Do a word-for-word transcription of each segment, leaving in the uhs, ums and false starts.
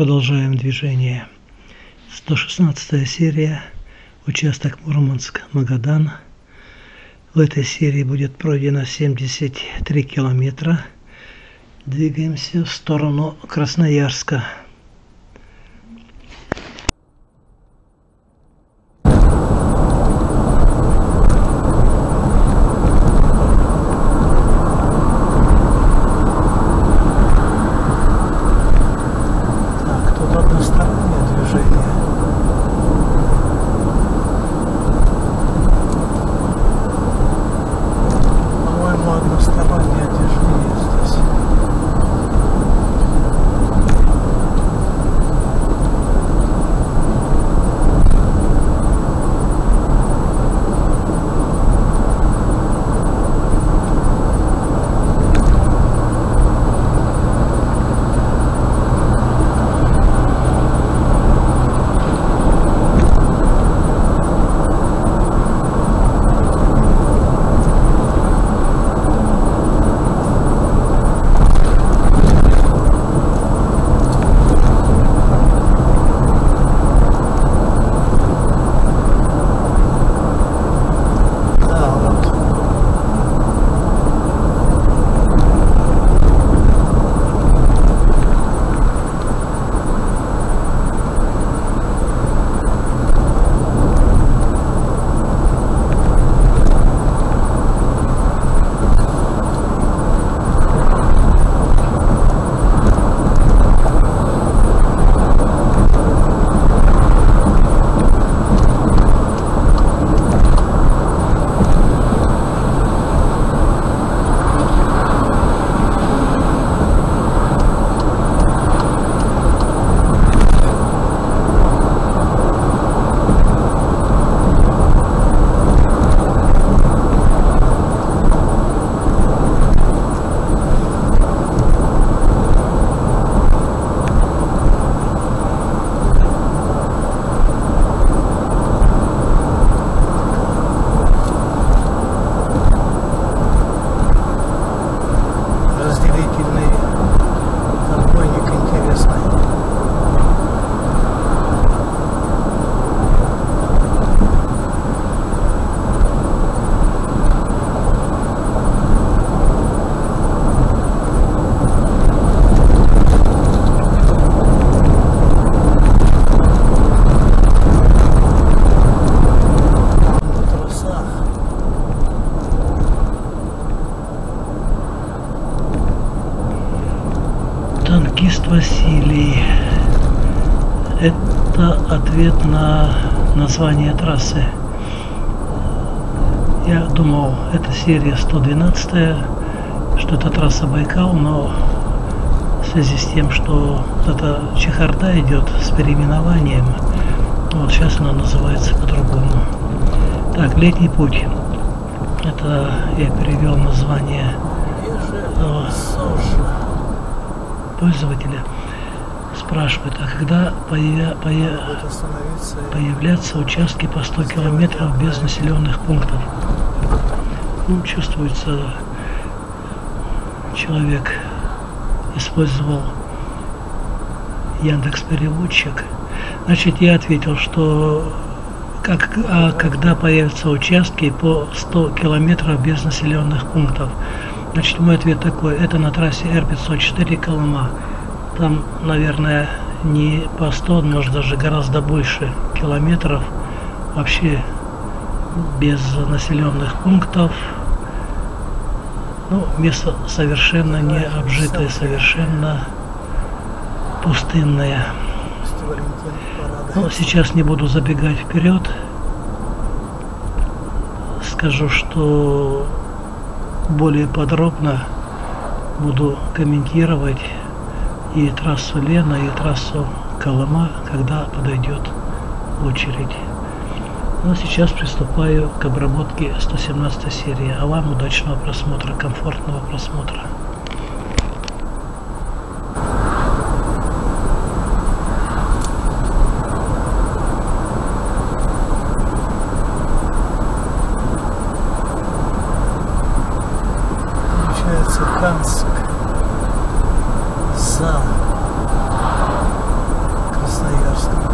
Продолжаем движение. сто шестнадцатая серия, участок Мурманск-Магадан. В этой серии будет пройдено семьдесят три километра. Двигаемся в сторону Красноярска. Танкист Василий. Это ответ на название трассы. Я думал, это серия сто двенадцать, что это трасса Байкал, но в связи с тем, что эта чехарда идет с переименованием, вот сейчас она называется по-другому. Так, летний путь. Это я перевел название пользователя. Спрашивают, а когда появя, поя, появляться участки по сто километров без населенных пунктов? Ну, чувствуется, человек использовал Яндекс.Переводчик. Значит, я ответил, что как, а когда появятся участки по сто километров без населенных пунктов? Значит, мой ответ такой: это на трассе Р пятьсот четыре Колыма. Там, наверное, не по сто, может даже гораздо больше километров вообще без населенных пунктов. Ну, место совершенно не обжитое, совершенно пустынное. Но сейчас не буду забегать вперед. Скажу, что более подробно буду комментировать и трассу Лена, и трассу Колыма, когда подойдет очередь. Ну а сейчас приступаю к обработке сто семнадцатой серии. А вам удачного просмотра, комфортного просмотра. Канск за Красноярском.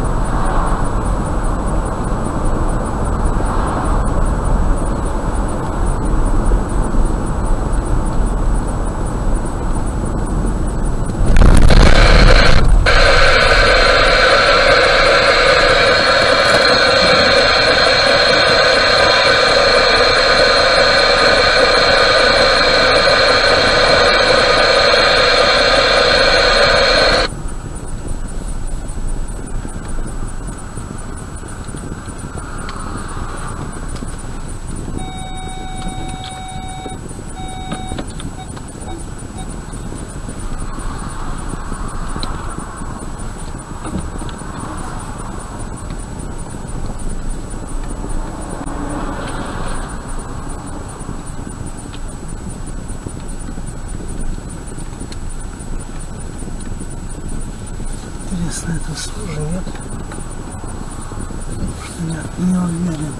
Интересно, это схоже, нет? Потому что я не уверен.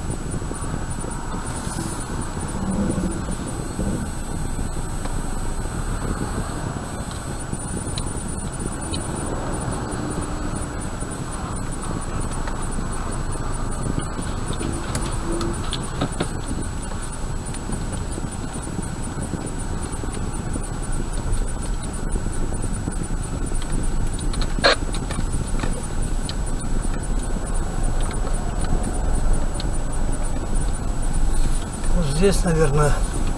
Здесь, наверное,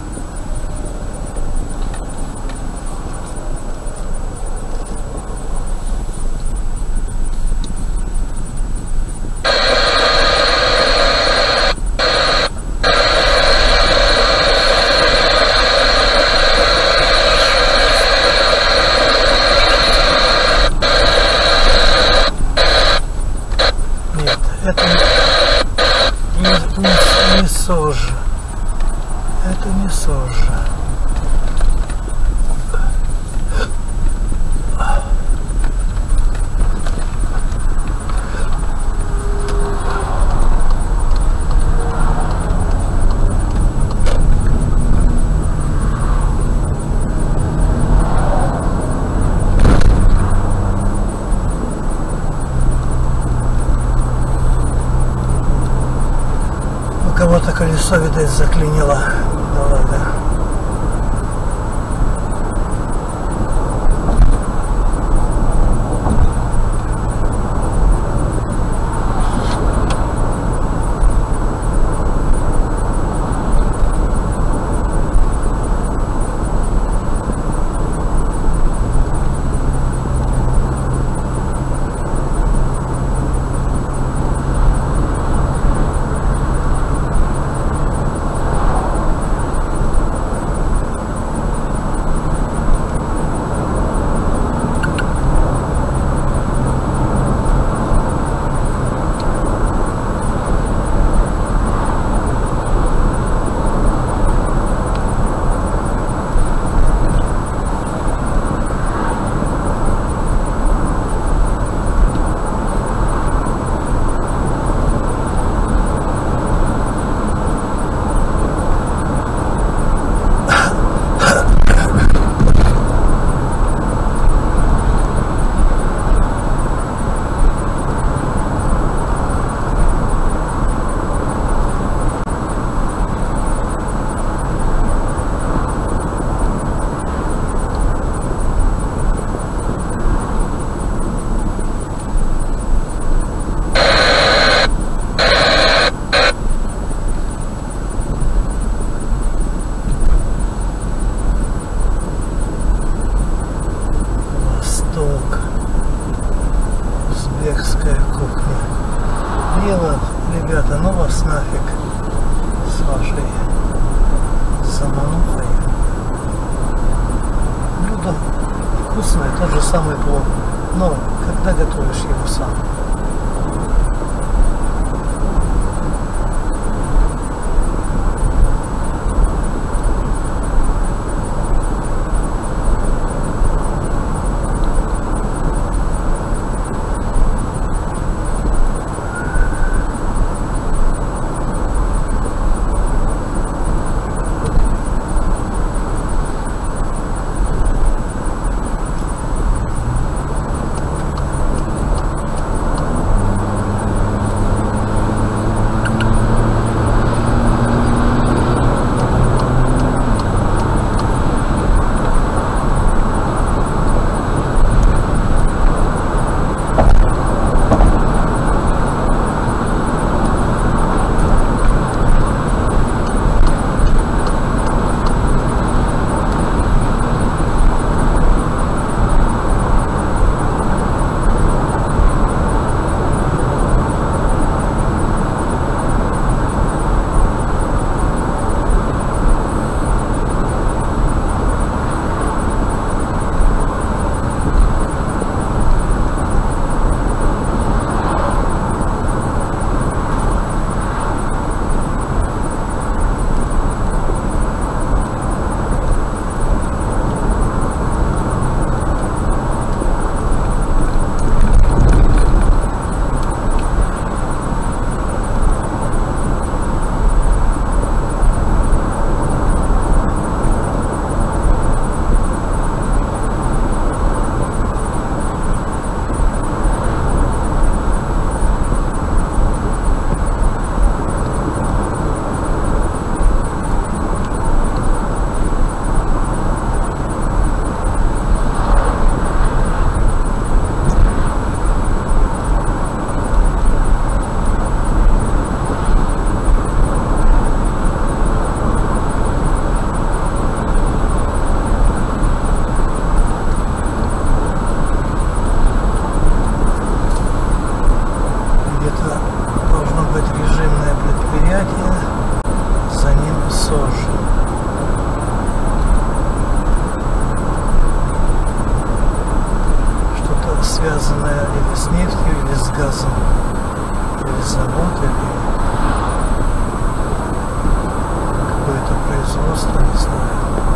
нет, это не, не, не сожжено. Это не сожжено. У кого-то колесо, видать, заклинило. Дорога. Узбекская кухня. Дело, ребята, ну вас нафиг с вашей заманухой. Блюдо вкусное, тот же самый плов, но когда готовишь его сам. Сож. Что-то связанное или с нефтью, или с газом, или завод, или какое-то производство, не знаю.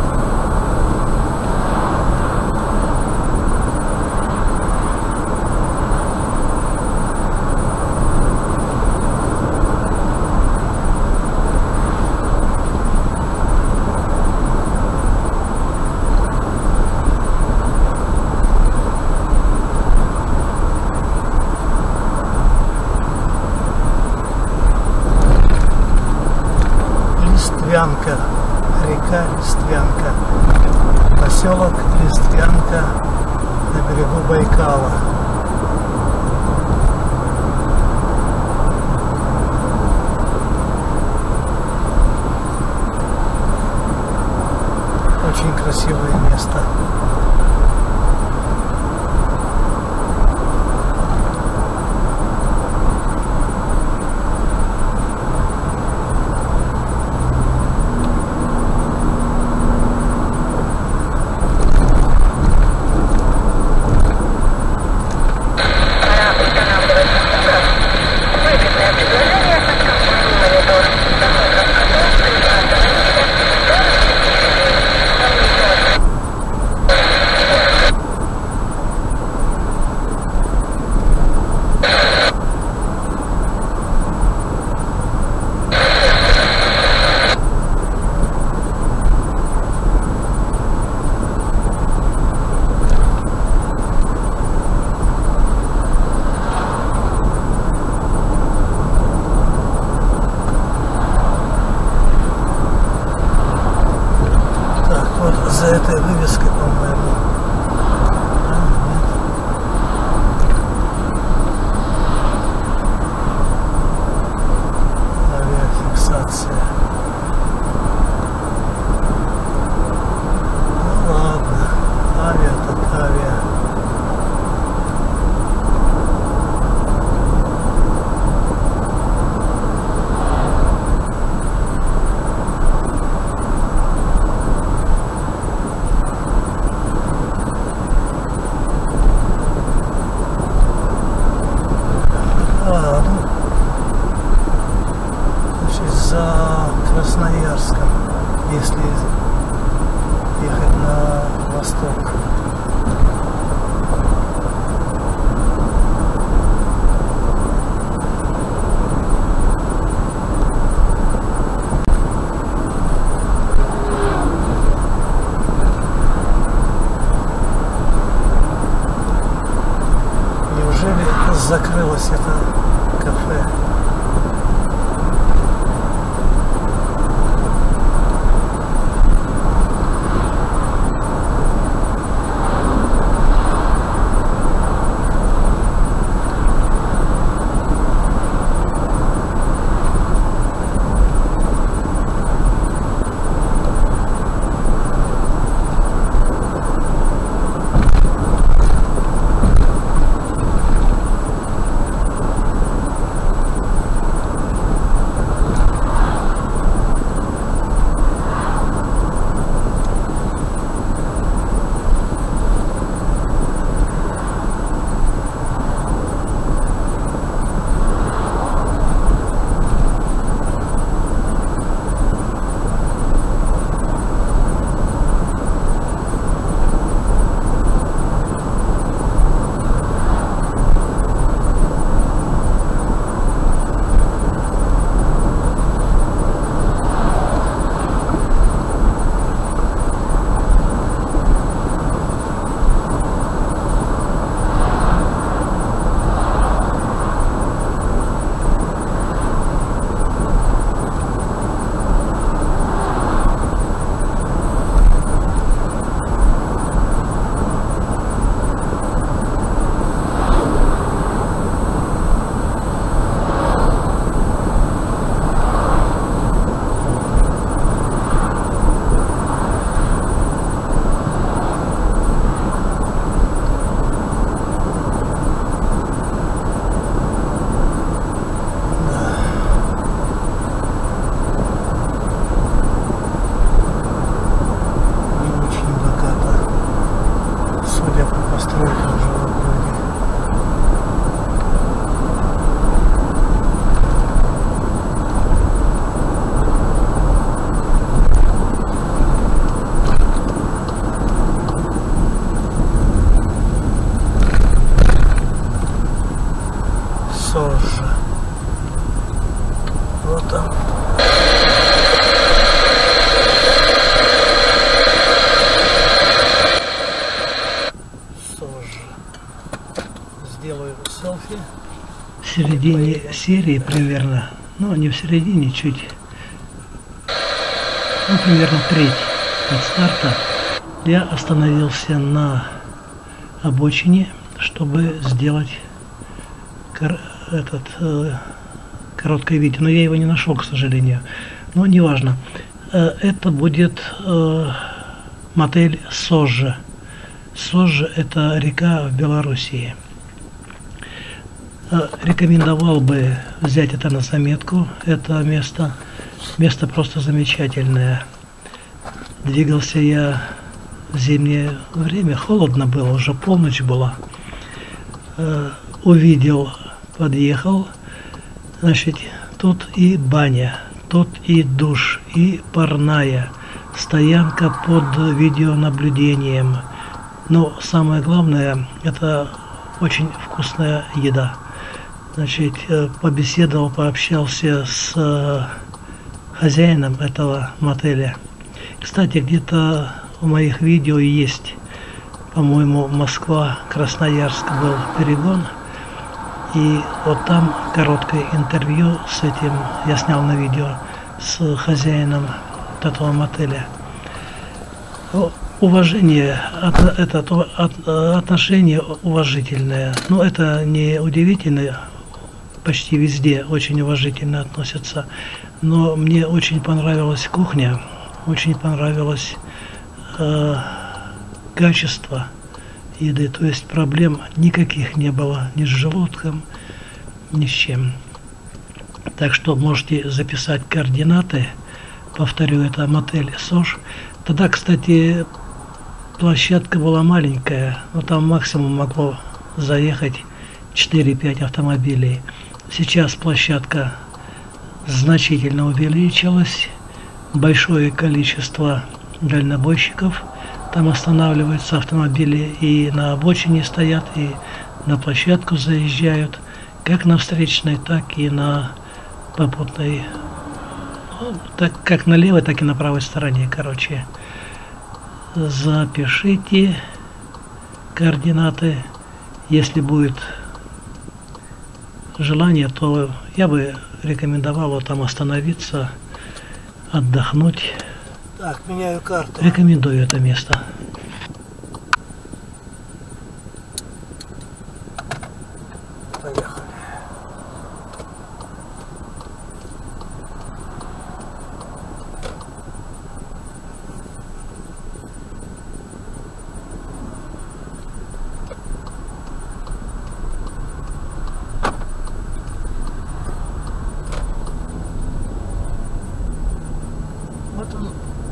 Листвянка, река Листвянка, поселок Листвянка на берегу Байкала. Очень красивое место. За этой вывеской, по-моему. Авиафиксация. Ну ладно, авиа так авиа. За Красноярском, если ехать на восток. Неужели закрылось это кафе? середине серии примерно, ну не в середине, чуть, ну примерно треть от старта, я остановился на обочине, чтобы сделать кор этот э, короткое видео, но я его не нашел, к сожалению. Но неважно. Э, это будет э, мотель Сожа. Сожа – это река в Белоруссии. Э, рекомендовал бы взять это на заметку. Это место, место просто замечательное. Двигался я в зимнее время, холодно было, уже полночь была. Э, увидел, подъехал, значит, тут и баня, тут и душ, и парная, стоянка под видеонаблюдением. Но самое главное, это очень вкусная еда. Значит, побеседовал, пообщался с хозяином этого мотеля. Кстати, где-то в моих видео есть, по-моему, Москва-Красноярск был перегон. И вот там короткое интервью с этим я снял на видео с хозяином этого мотеля. Уважение, это отношение уважительное. Но это не удивительно, почти везде очень уважительно относятся. Но мне очень понравилась кухня, очень понравилось э, качество еды, то есть проблем никаких не было ни с желудком, ни с чем. Так что можете записать координаты. Повторю, это мотель Сож. Тогда, кстати, площадка была маленькая, но там максимум могло заехать четыре-пять автомобилей. Сейчас площадка значительно увеличилась, большое количество дальнобойщиков там останавливаются, автомобили и на обочине стоят, и на площадку заезжают, как на встречной, так и на попутной, ну, так, как на левой, так и на правой стороне, короче. Запишите координаты, если будет желание, то я бы рекомендовал там остановиться, отдохнуть. Так, меняю карту. Рекомендую это место. Поехали. Вот он.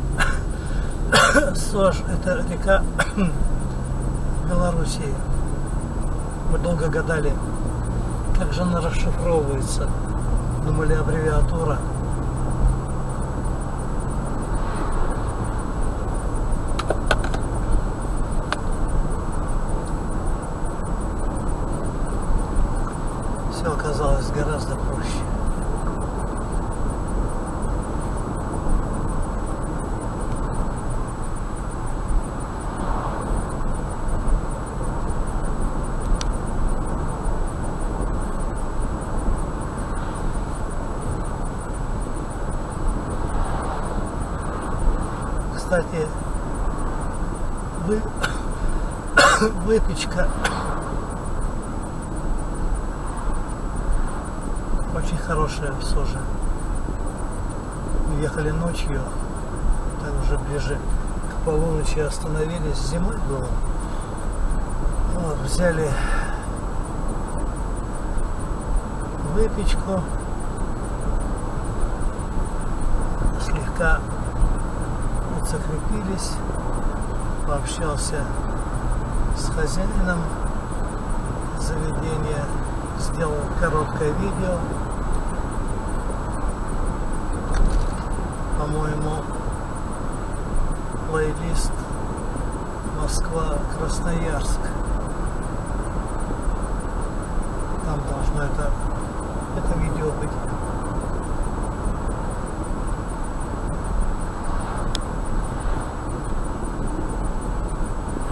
Сож, это река Белоруссии. Мы долго гадали, как же она расшифровывается. Думали, аббревиатура. Все оказалось гораздо проще. Кстати, вы, выпечка очень хорошая в Соже. Мы ехали ночью, так уже ближе к полуночи остановились, зимой было. Вот, взяли выпечку, слегка закрепились, пообщался с хозяином заведения, сделал короткое видео, по-моему, плейлист Москва-Красноярск. Там должно это, это видео быть.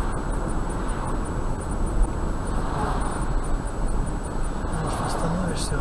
Может, остановишься?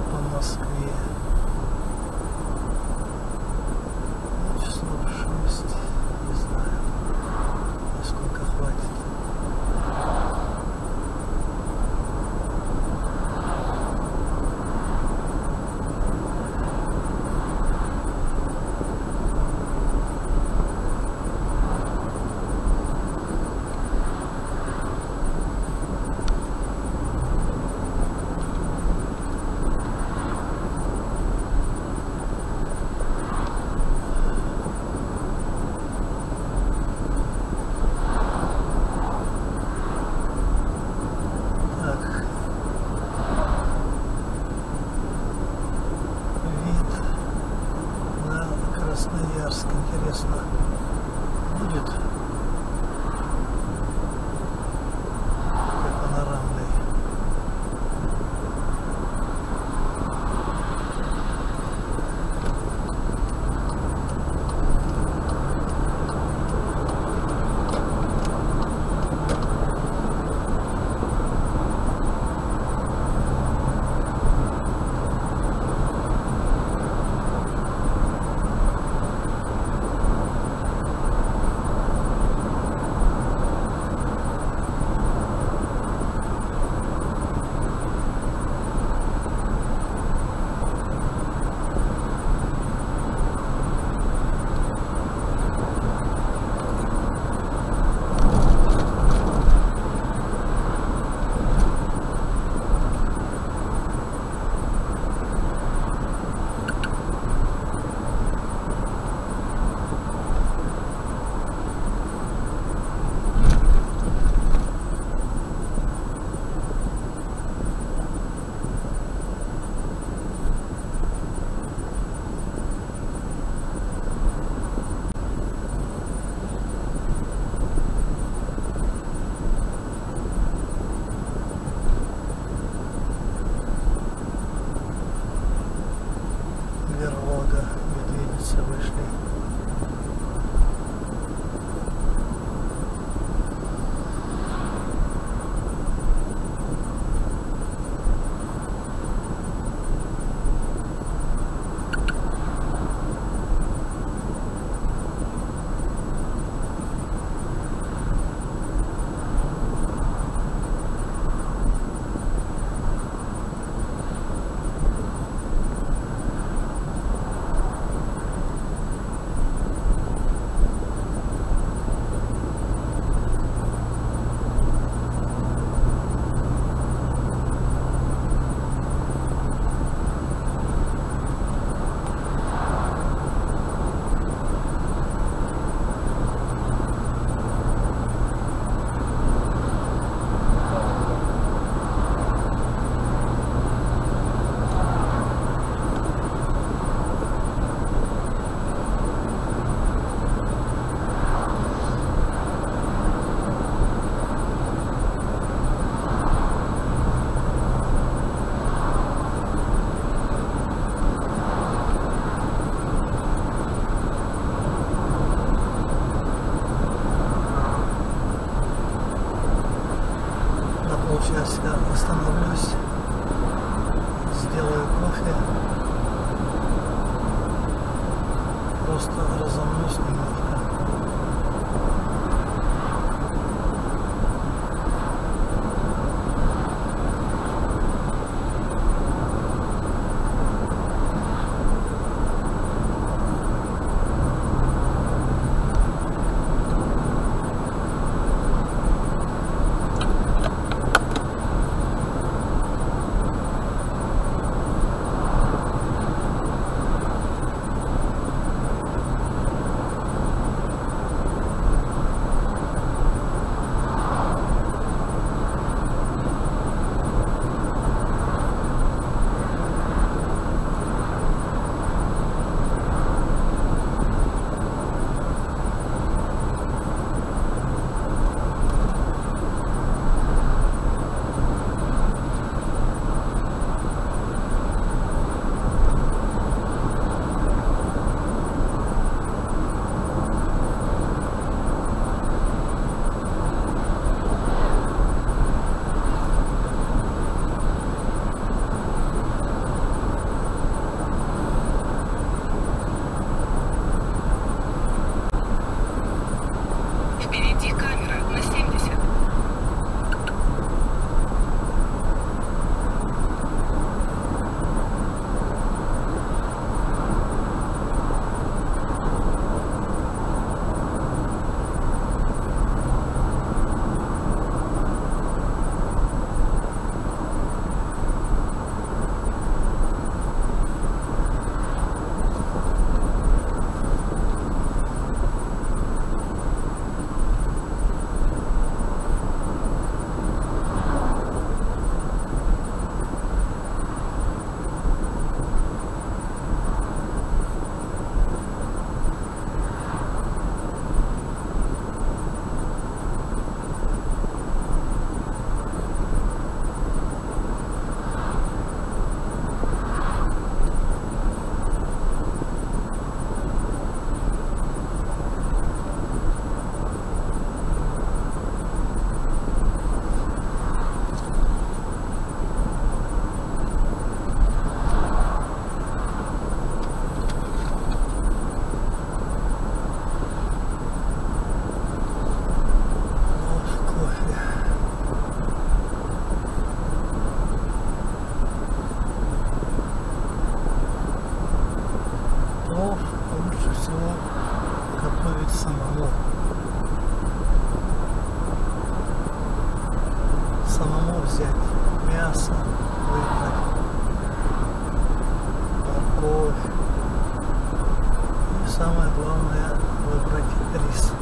по Москве. Часов шесть, не знаю, насколько хватит. Красноярск, интересно, будет такой панорамный. Верлога, медведицы вышли. Сейчас я остановлюсь, сделаю кофе, просто разомнусь немножко. самому. Самому взять мясо, выбрать морковь и самое главное выбрать рис.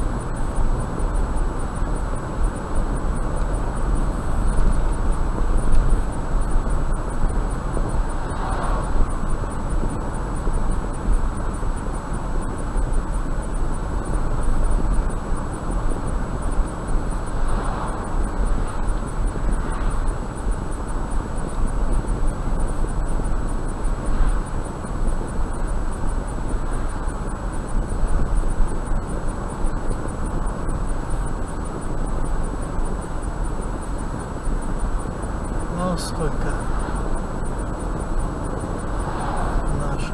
Сколько наших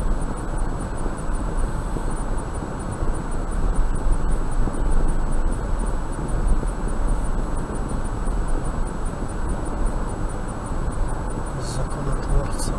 законотворцев.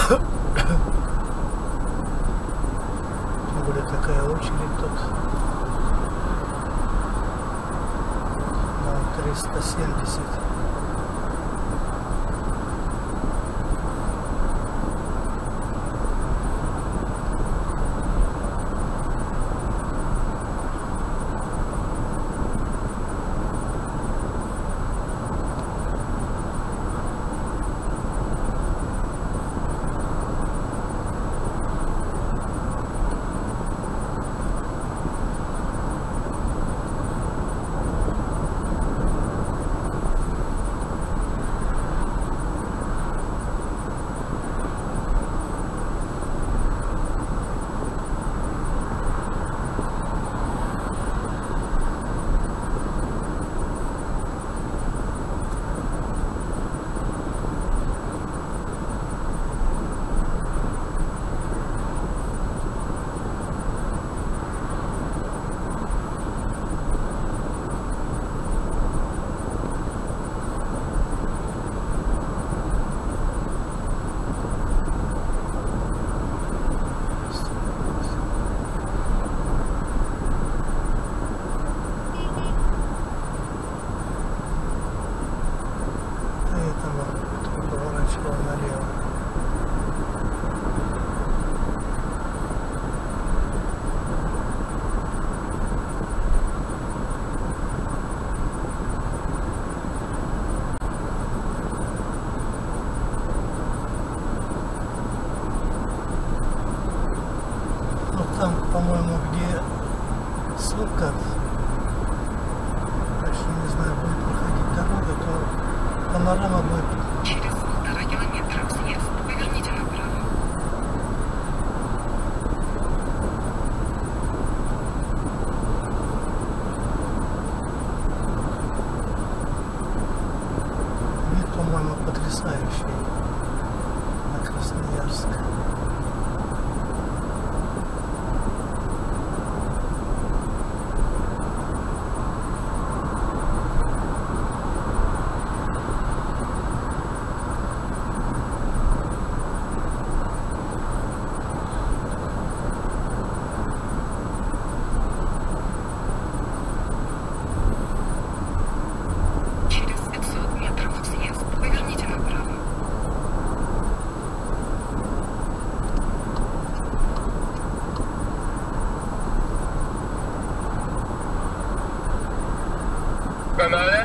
Тем более такая очередь тут. На триста семьдесят. Там, по-моему, где сутка, точно не знаю, будет проходить дорога, то панорама будет. Через полтора километра съезд. Поверните направо. Вид, по-моему, потрясающий на Красноярск. канале.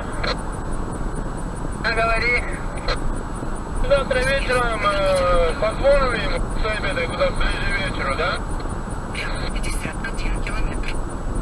Говори. Завтра вечером э, позвоним с обеда куда ближе к вечеру, да? пятьдесят один километр.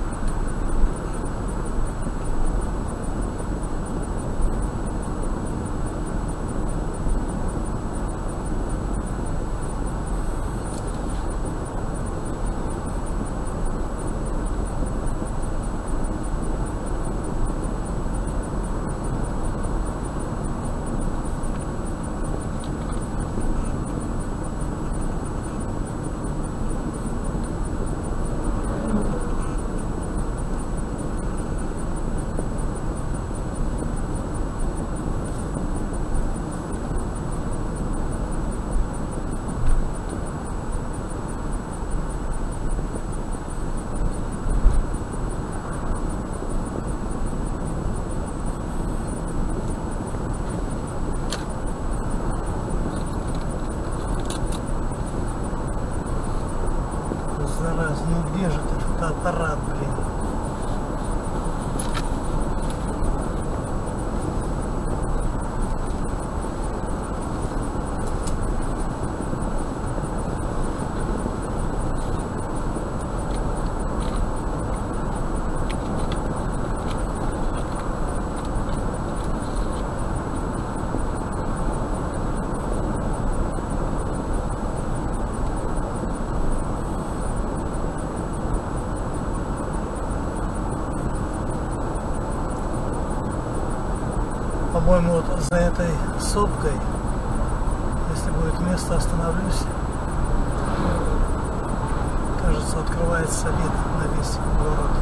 Зараза, ну где же этот фотоаппарат, блин? По-моему, вот за этой сопкой, если будет место, остановлюсь. Кажется, открывается вид на весь город.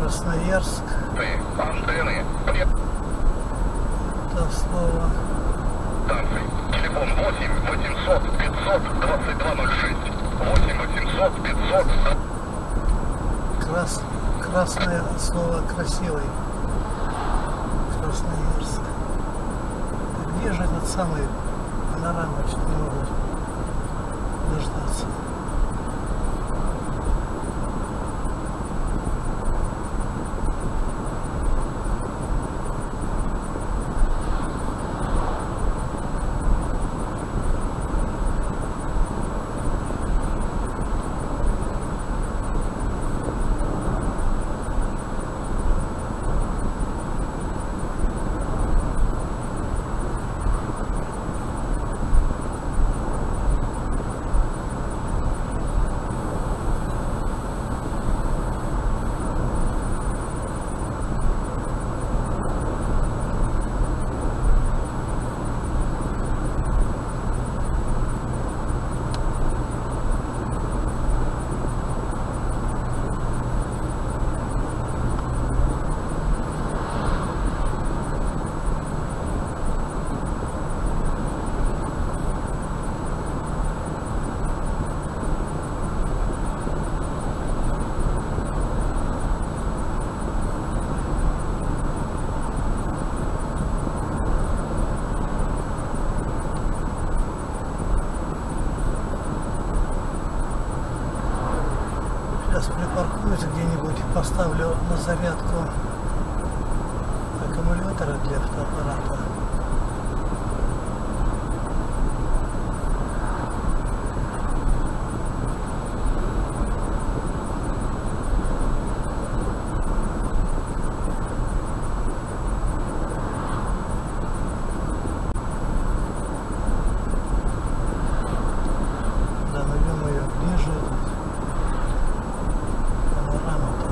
Красноярск. Антенны. Это слово. Станции. Телефон восемь восемьсот пятьсот двадцать два ноль шесть. восемь восемьсот пятьсот. Крас... Красное слово красивый. Красноярск. Где же этот самый панорама, что не могу дождаться. Сейчас припаркуюсь где-нибудь, поставлю на зарядку аккумулятора для фотоаппарата. Да, наверное, ее ближе. Панорама-то.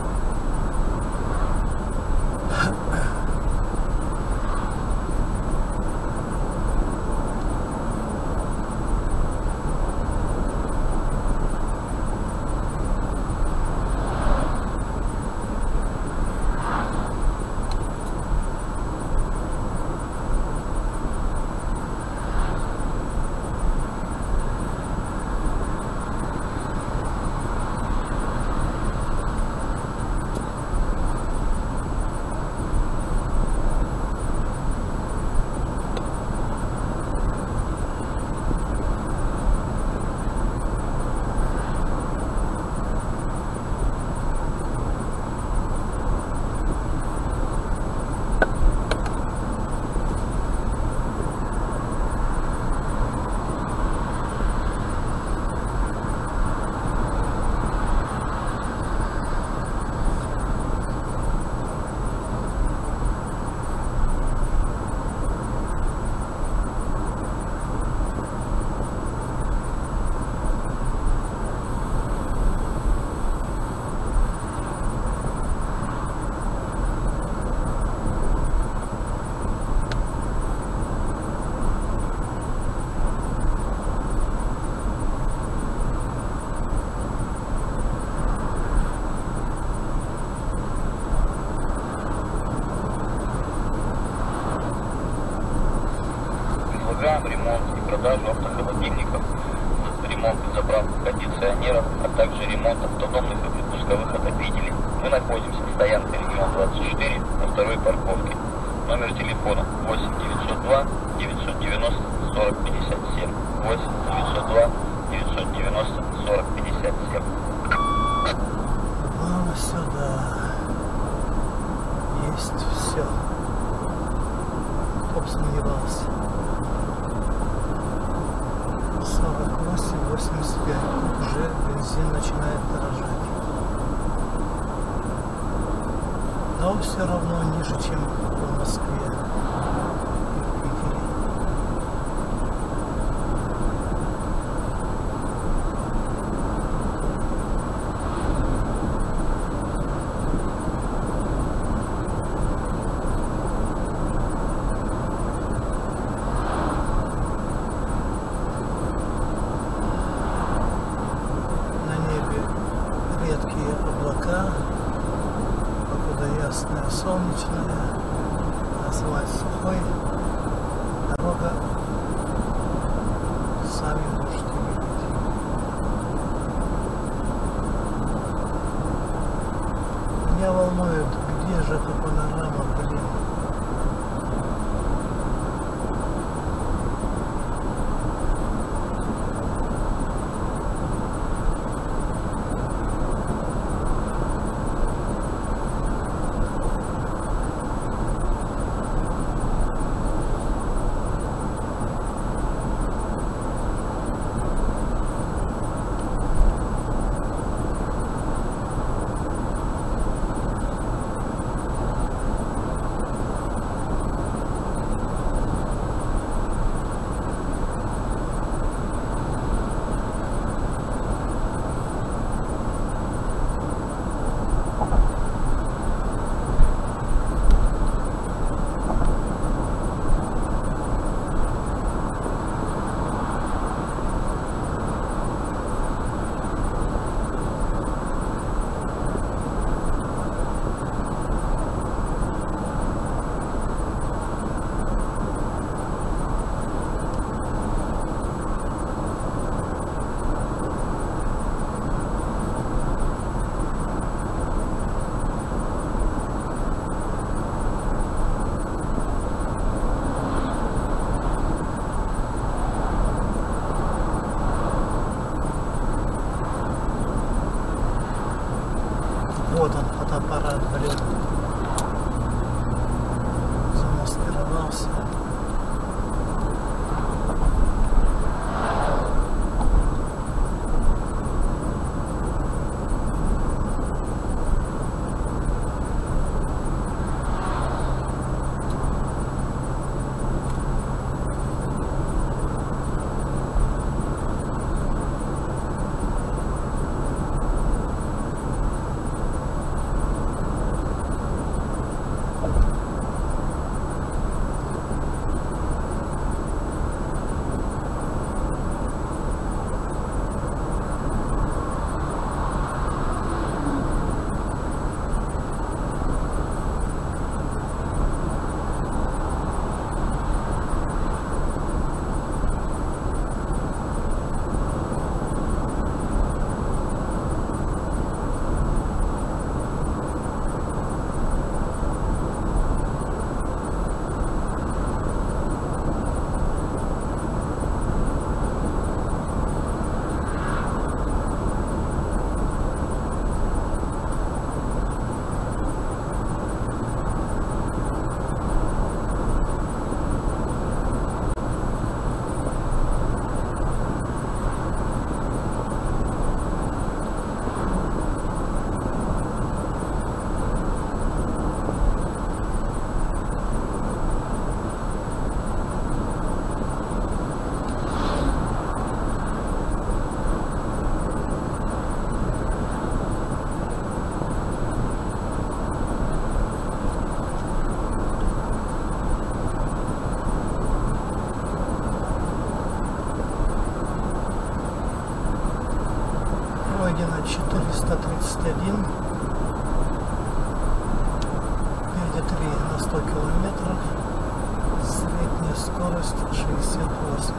Предлагаем ремонт и продажу автохолодильников, ремонт и заправку кондиционеров, а также ремонт автономных и пусковых отопителей. Мы находимся в стоянке Регион двадцать четыре на второй парковке. Номер телефона восемь девятьсот два девятьсот девяносто сорок пятьдесят семь. восемь девятьсот два девятьсот девяносто сорок пятьдесят семь. Мама сюда. Есть все. Кто бы сомневался. сорок восемь восемьдесят пять. Тут уже бензин начинает дорожать. Но все равно ниже, чем в Москве и в Питере. На небе редкие облака. ясная, солнечная, асфальт сухой, дорога, сами можете видеть. Меня волнует, где же эта панорама, блин. Вот он, фотоаппарат, блин. Замаскировался. Пройдено четыреста тридцать один, впереди три на сто километров, средняя скорость шестьдесят восемь.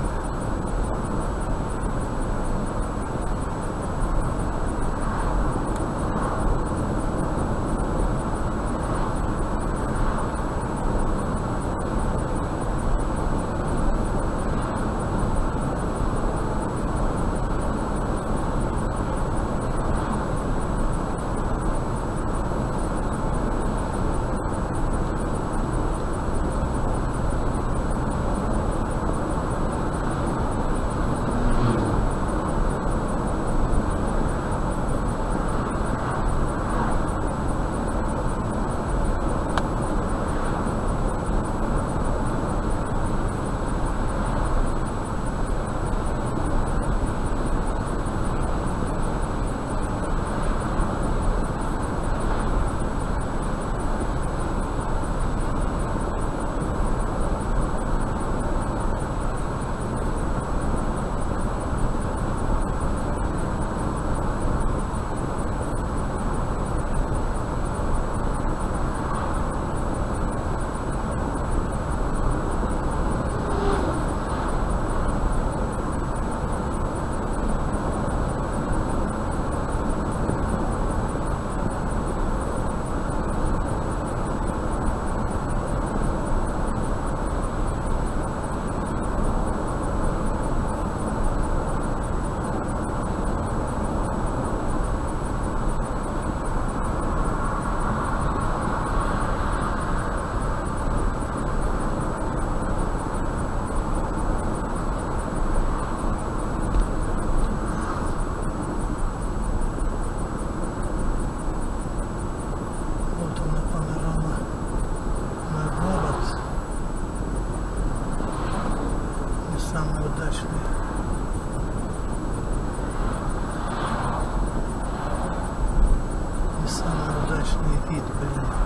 Не самый удачный вид, блин.